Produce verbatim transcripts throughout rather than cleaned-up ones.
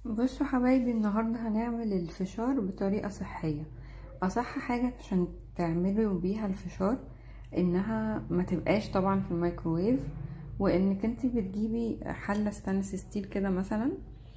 بصوا حبايبي، النهاردة هنعمل الفشار بطريقة صحية. اصح حاجة عشان تعملوا بيها الفشار انها ما تبقاش طبعا في الميكروويف، وانك انت بتجيبي حلة ستانلس ستيل كده مثلا،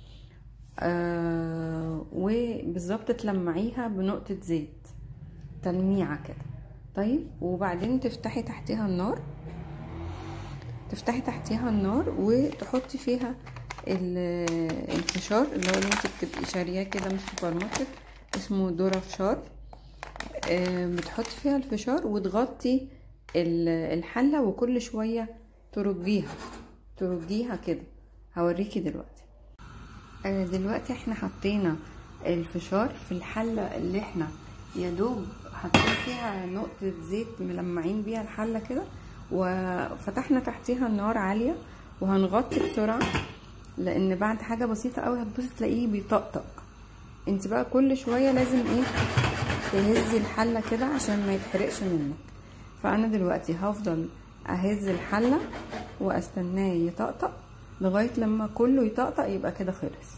آه وبالظبط تلمعيها بنقطة زيت تلميعة كده. طيب، وبعدين تفتحي تحتها النار تفتحي تحتيها النار وتحطي فيها الفشار اللي هو اللي انت بتبقي شارياه كده من السوبر ماركت، اسمه دورا فشار. بتحطي فيها الفشار وتغطي الحله، وكل شويه ترجيها ترجيها كده. هوريكي دلوقتي. دلوقتي احنا حطينا الفشار في الحله اللي احنا يا دوب حاطين فيها نقطه زيت ملمعين بيها الحله كده، وفتحنا تحتيها النار عاليه، وهنغطي بسرعه لان بعد حاجه بسيطه قوي هتبصي تلاقيه بيطقطق. انت بقى كل شويه لازم ايه تهزي الحله كده عشان ما يتحرقش منك. فانا دلوقتي هفضل اهز الحله واستناه يطقطق لغايه لما كله يطقطق، يبقى كده خلص.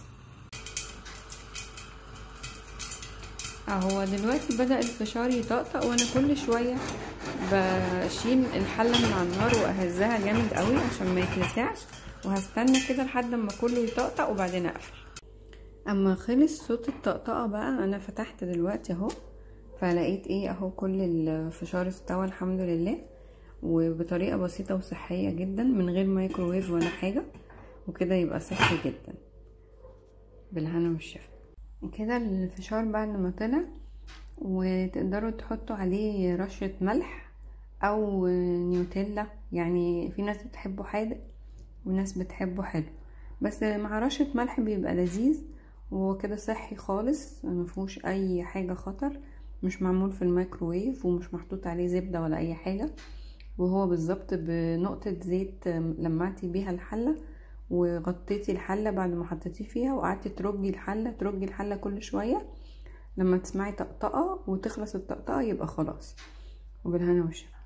اهو دلوقتي بدأ الفشار يطقطق، وانا كل شويه بشيل الحله من على النار واهزها جامد قوي عشان ما يتلسعش، وهستنى كده لحد ما كله يطقطق وبعدين اقفل. اما خلص صوت الطقطقه بقى، انا فتحت دلوقتي اهو، فلقيت ايه اهو كل الفشار استوى الحمد لله، وبطريقه بسيطه وصحيه جدا من غير مايكروويف ولا حاجه، وكده يبقى صحي جدا. بالهنا والشفا. كده الفشار بعد ما طلع، وتقدروا تحطوا عليه رشه ملح او نيوتيلا، يعني في ناس بتحبه حادق وناس بتحبه حلو، بس مع رشه ملح بيبقى لذيذ، وكده صحي خالص، مفيهوش اي حاجه خطر، مش معمول في الميكروويف ومش محطوط عليه زبده ولا اي حاجه، وهو بالظبط بنقطه زيت لمعتي بيها الحله وغطيتي الحله بعد ما حطيتيه فيها، وقعدتي ترجي الحله ترجي الحله كل شويه لما تسمعي طقطقه وتخلص الطقطقه يبقى خلاص. وبالهنا والشفا.